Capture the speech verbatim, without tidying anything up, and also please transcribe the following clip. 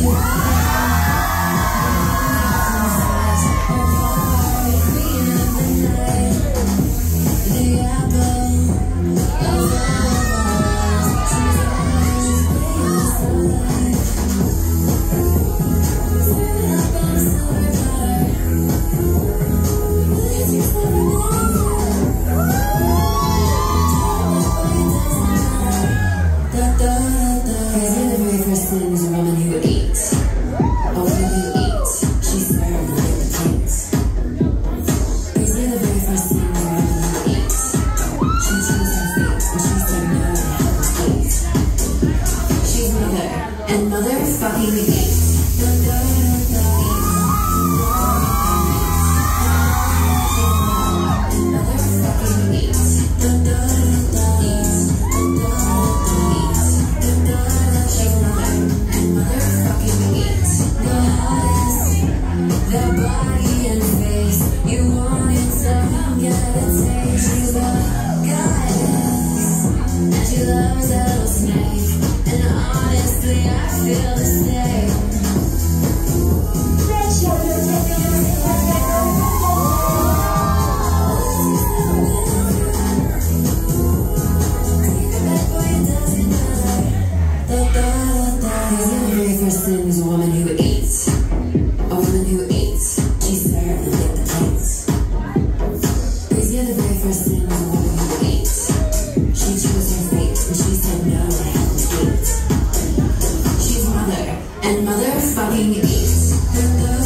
And motherfucking eat. Is a woman who eats. A woman who eats. She served and licked the plates. Because the very first sin was a woman who eats. She chose her fate and she said no to Heaven's gate. She's mother and motherfucking eats.